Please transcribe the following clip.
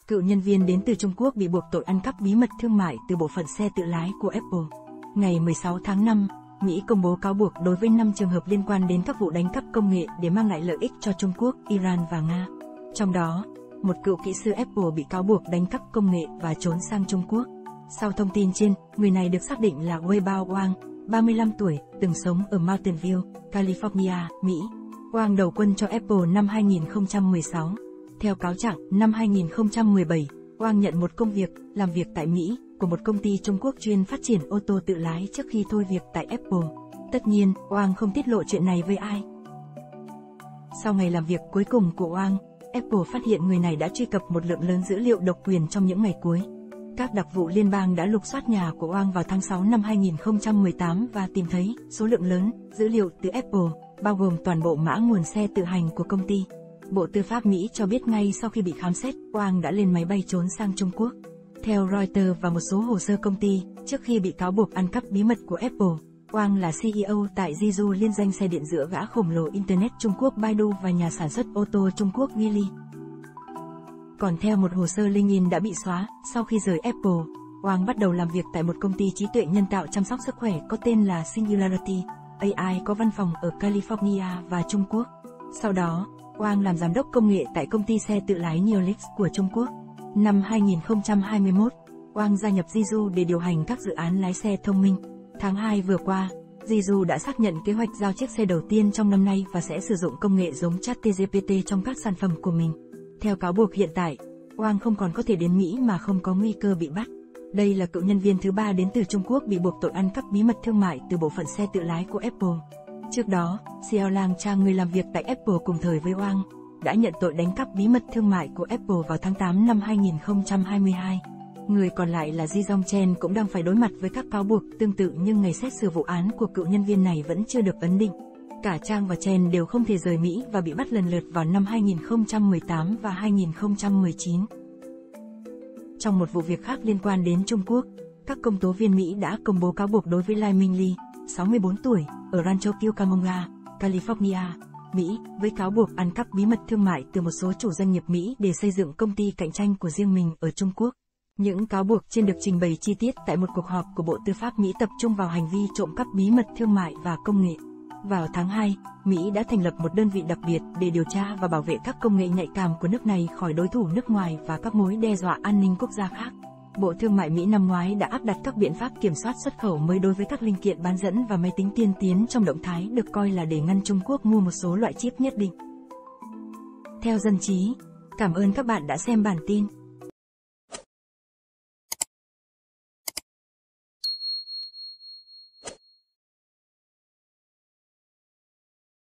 Cựu nhân viên đến từ Trung Quốc bị buộc tội ăn cắp bí mật thương mại từ bộ phận xe tự lái của Apple. Ngày 16 tháng 5, Mỹ công bố cáo buộc đối với 5 trường hợp liên quan đến các vụ đánh cắp công nghệ để mang lại lợi ích cho Trung Quốc, Iran và Nga. Trong đó, một cựu kỹ sư Apple bị cáo buộc đánh cắp công nghệ và trốn sang Trung Quốc. Sau thông tin trên, người này được xác định là Wei Bao Wang, 35 tuổi, từng sống ở Mountain View, California, Mỹ. Wang đầu quân cho Apple năm 2016. Theo cáo trạng, năm 2017, Wang nhận một công việc, làm việc tại Mỹ, của một công ty Trung Quốc chuyên phát triển ô tô tự lái trước khi thôi việc tại Apple. Tất nhiên, Wang không tiết lộ chuyện này với ai. Sau ngày làm việc cuối cùng của Wang, Apple phát hiện người này đã truy cập một lượng lớn dữ liệu độc quyền trong những ngày cuối. Các đặc vụ liên bang đã lục soát nhà của Wang vào tháng 6 năm 2018 và tìm thấy số lượng lớn dữ liệu từ Apple, bao gồm toàn bộ mã nguồn xe tự hành của công ty. Bộ Tư pháp Mỹ cho biết ngay sau khi bị khám xét, Wang đã lên máy bay trốn sang Trung Quốc. Theo Reuters và một số hồ sơ công ty, trước khi bị cáo buộc ăn cắp bí mật của Apple, Wang là CEO tại Jidu, liên danh xe điện giữa gã khổng lồ Internet Trung Quốc Baidu và nhà sản xuất ô tô Trung Quốc Geely. Còn theo một hồ sơ LinkedIn đã bị xóa, sau khi rời Apple, Wang bắt đầu làm việc tại một công ty trí tuệ nhân tạo chăm sóc sức khỏe có tên là Singularity AI có văn phòng ở California và Trung Quốc. Sau đó, Wang làm giám đốc công nghệ tại công ty xe tự lái Neolix của Trung Quốc. Năm 2021, Wang gia nhập Jidu để điều hành các dự án lái xe thông minh. Tháng 2 vừa qua, Jidu đã xác nhận kế hoạch giao chiếc xe đầu tiên trong năm nay và sẽ sử dụng công nghệ giống ChatGPT trong các sản phẩm của mình. Theo cáo buộc hiện tại, Wang không còn có thể đến Mỹ mà không có nguy cơ bị bắt. Đây là cựu nhân viên thứ 3 đến từ Trung Quốc bị buộc tội ăn cắp bí mật thương mại từ bộ phận xe tự lái của Apple. Trước đó, Xiao Lang Chang, người làm việc tại Apple cùng thời với Wang, đã nhận tội đánh cắp bí mật thương mại của Apple vào tháng 8 năm 2022. Người còn lại là Ji Dong Chen cũng đang phải đối mặt với các cáo buộc tương tự, nhưng ngày xét xử vụ án của cựu nhân viên này vẫn chưa được ấn định. Cả Chang và Chen đều không thể rời Mỹ và bị bắt lần lượt vào năm 2018 và 2019. Trong một vụ việc khác liên quan đến Trung Quốc, các công tố viên Mỹ đã công bố cáo buộc đối với Lai Minh Lee, 64 tuổi, ở Rancho Cucamonga, California, Mỹ, với cáo buộc ăn cắp bí mật thương mại từ một số chủ doanh nghiệp Mỹ để xây dựng công ty cạnh tranh của riêng mình ở Trung Quốc. Những cáo buộc trên được trình bày chi tiết tại một cuộc họp của Bộ Tư pháp Mỹ tập trung vào hành vi trộm cắp bí mật thương mại và công nghệ. Vào tháng 2, Mỹ đã thành lập một đơn vị đặc biệt để điều tra và bảo vệ các công nghệ nhạy cảm của nước này khỏi đối thủ nước ngoài và các mối đe dọa an ninh quốc gia khác. Bộ Thương mại Mỹ năm ngoái đã áp đặt các biện pháp kiểm soát xuất khẩu mới đối với các linh kiện bán dẫn và máy tính tiên tiến trong động thái được coi là để ngăn Trung Quốc mua một số loại chip nhất định. Theo Dân trí, cảm ơn các bạn đã xem bản tin.